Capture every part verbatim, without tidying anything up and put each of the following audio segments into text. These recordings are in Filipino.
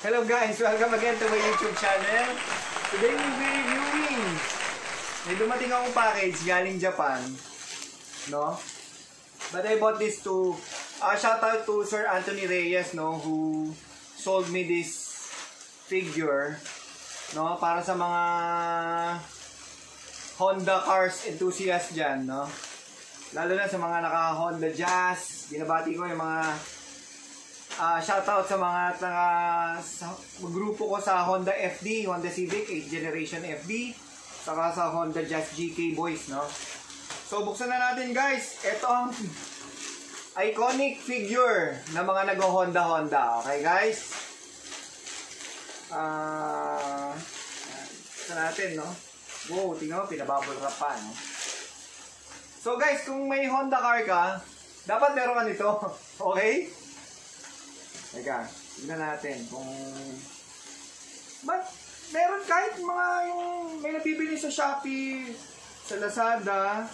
Hello guys, welcome again to my YouTube channel. Today we'll be reviewing. May dumating akong package galing Japan, no? But I bought this to uh, shout out to Sir Anthony Reyes, no, who sold me this figure, no, para sa mga Honda cars enthusiast dyan, no? Lalo na sa mga naka Honda Jazz. Binabati ko yung mga Uh, shoutout sa mga taga sa grupo ko sa Honda F D, Honda Civic eighth Generation F D, saka sa Honda Jazz G K Boys, no? So buksan na natin guys. Ito ang iconic figure ng mga nag-Honda Honda. Okay guys? Ah, uh, buksan natin, no? Wow, tingnan mo, pinabubble wrap pa, no? So guys, kung may Honda car ka, dapat meron ka nito. Okay? Teka, tignan natin kung ba't meron kahit mga yung may nabibili sa Shopee, sa Lazada.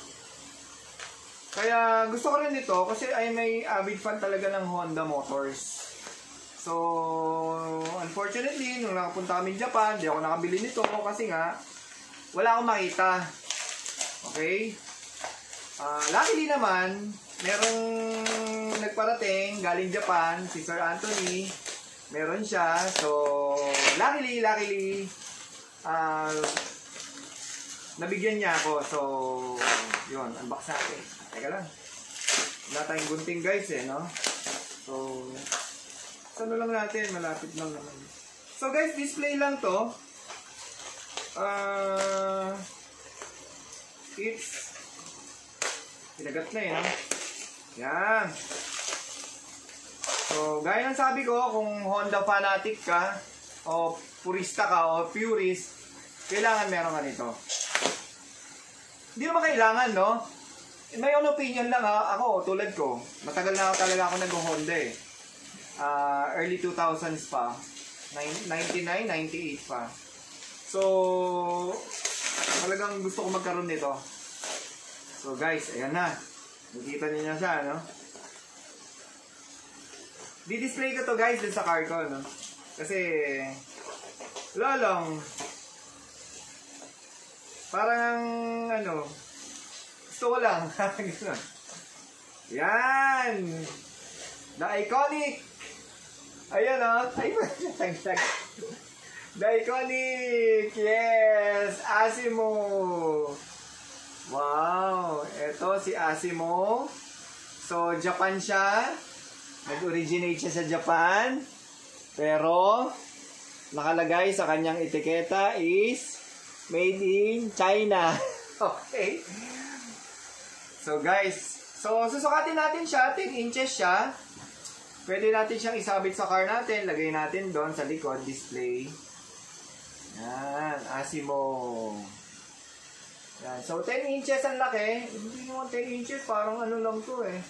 Kaya gusto ko rin ito kasi ay may avid fan talaga ng Honda Motors. So, unfortunately, nung nakapunta kami Japan, di ako nakabili nito kasi nga wala akong makita. Okay? Uh, luckily naman, merong nagparating galing Japan, si Sir Anthony. Meron siya. So, luckily, luckily, uh, nabigyan niya ako. So, yun, unbox natin. Teka lang. Wala tayong gunting guys eh, no? So, saan lang natin? Malapit lang naman. So guys, display lang to. Uh, it's pinagat na yan. Yan. So, gaya ng sabi ko, kung Honda fanatic ka, o purista ka, o purist, kailangan meron ka nito. Hindi naman kailangan, no? In my own opinion lang, ha? Ako, tulad ko, matagal na talaga ako nag-Honda eh. Uh, early two thousands pa. ninety-nine, ninety-eight pa. So, talagang gusto ko magkaroon nito. So guys, ayan na. Nakita niyo na siya, no? Di-display ko to guys dun sa car ko, no? Kasi, wala lang. Parang, ano, gusto ko lang. Yan! The iconic! Ayan, no? Ay, tag-tag. The iconic! Yes! ASIMO! Wow! Ito si ASIMO. So, Japan siya. Nag-originate siya sa Japan. Pero, nakalagay sa kanyang etiketa is made in China. Okay? So, guys. So, susukatin natin siya. ten inches siya. Pwede natin siyang isabit sa car natin. Lagay natin doon sa likod display. Yan. ASIMO. Yan. So, ten inches ang laki. Hindi naman ten inches. Parang ano lang to eh.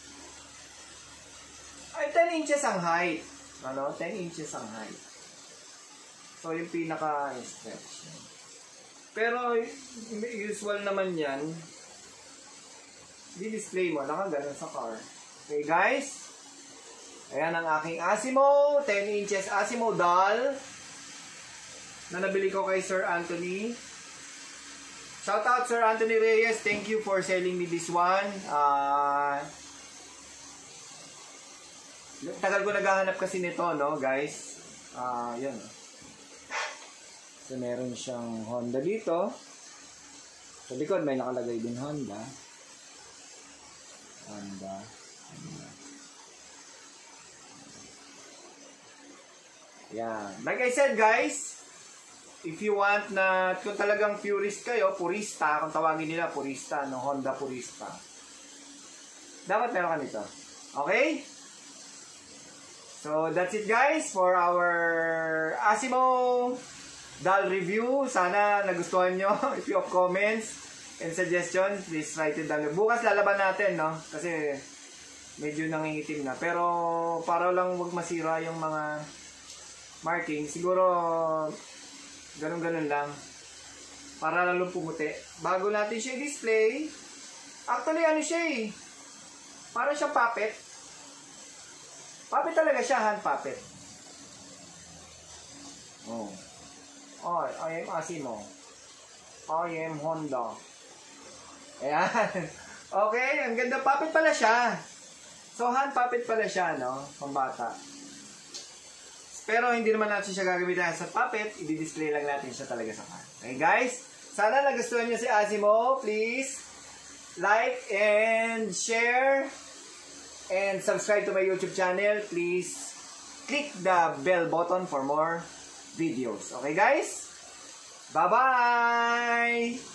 Ay, ten inches ang height. Ano? ten inches ang height. So, yung pinaka-stretch. Pero, usual naman yan. Di-display mo. Nakaganon sa car. Okay, guys? Ayan ang aking ASIMO. ten inches ASIMO doll. Na nabili ko kay Sir Anthony. Shout out Sir Anthony Reyes, thank you for selling me this one. Uh, tagal ko naghahanap kasi nito, no, guys. Uh, yun. So, meron siyang Honda dito. Sa likod, may nakalagay din Honda. Honda. Yan. Like I said, guys, if you want na, kung talagang purist kayo, purista, kung tawagin nila purista, no, Honda purista, dapat meron ka nito. Okay? So, that's it guys for our ASIMO doll review. Sana nagustuhan nyo. If you have comments and suggestions, please write it down. Bukas lalaban natin, no? Kasi medyo nangingitim na. Pero para lang wag masira yung mga marking, siguro ganun-ganun lang. Para lalong pumuti. Bago natin siya i-display, actually ano siya eh, para siyang puppet. Puppet talaga siya, hand puppet. Oh, I am ASIMO. I am Honda. Ayan. Okay, ang ganda. Puppet pala siya. So, hand puppet pala siya, no? Pambata. Pero hindi naman natin siya gagamitin sa puppet. I-display lang natin siya talaga sa hand. Okay, guys? Sana nagustuhan niyo si ASIMO. Please, like and share. And subscribe to my YouTube channel. Please, click the bell button for more videos. Okay, guys? Bye-bye!